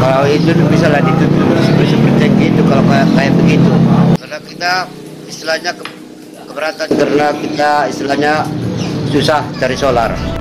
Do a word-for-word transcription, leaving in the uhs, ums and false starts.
Kalau itu bisa lah ditutup seperti seperti itu kalau kayak, kayak begitu. Karena kita istilahnya ke, keberatan karena kita istilahnya susah cari solar.